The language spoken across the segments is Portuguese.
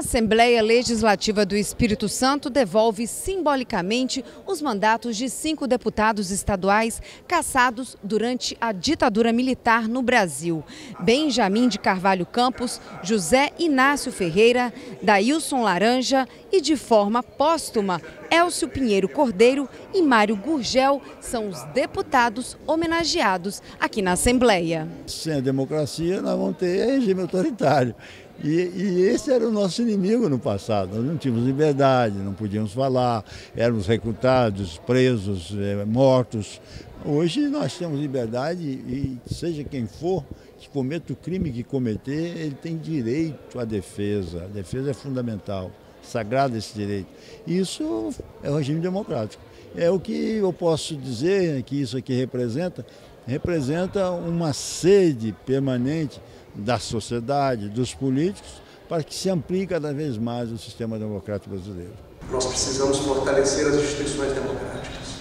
Assembleia Legislativa do Espírito Santo devolve simbolicamente os mandatos de 5 deputados estaduais cassados durante a ditadura militar no Brasil. Benjamin de Carvalho Campos, José Inácio Ferreira, Dailson Laranja e, de forma póstuma, Elcio Pinheiro Cordeiro e Mário Gurgel são os deputados homenageados aqui na Assembleia. Sem a democracia, nós vamos ter regime autoritário. E esse era o nosso inimigo no passado. Nós não tínhamos liberdade, não podíamos falar, éramos recrutados, presos, mortos. Hoje nós temos liberdade e seja quem for que cometa o crime que cometer, ele tem direito à defesa. A defesa é fundamental, sagrado esse direito. Isso é o regime democrático. É o que eu posso dizer que isso aqui representa uma sede permanente da sociedade, dos políticos, para que se amplie cada vez mais o sistema democrático brasileiro. Nós precisamos fortalecer as instituições democráticas.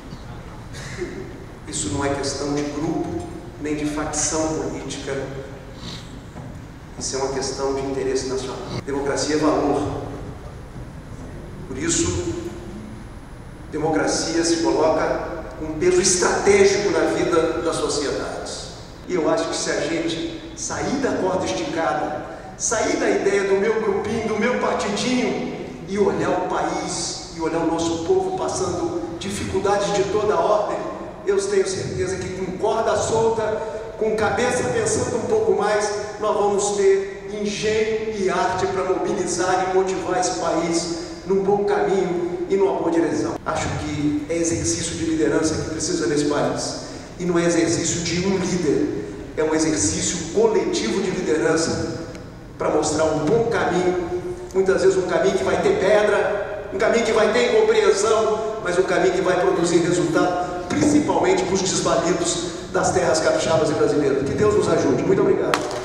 Isso não é questão de grupo, nem de facção política. Isso é uma questão de interesse nacional. Democracia é valor. Por isso, democracia se coloca um peso estratégico na vida das sociedades. E eu acho que se a gente sair da corda esticada, sair da ideia do meu grupinho, do meu partidinho e olhar o país, e olhar o nosso povo passando dificuldades de toda ordem, eu tenho certeza que com corda solta, com cabeça pensando um pouco mais, nós vamos ter engenho e arte para mobilizar e motivar esse país num bom caminho e numa boa direção. Acho que é exercício de liderança que precisa nesse país. E não é exercício de um líder, é um exercício coletivo de liderança para mostrar um bom caminho, muitas vezes um caminho que vai ter pedra, um caminho que vai ter incompreensão, mas um caminho que vai produzir resultado, principalmente para os desvalidos das terras capixabas e brasileiras. Que Deus nos ajude. Muito obrigado.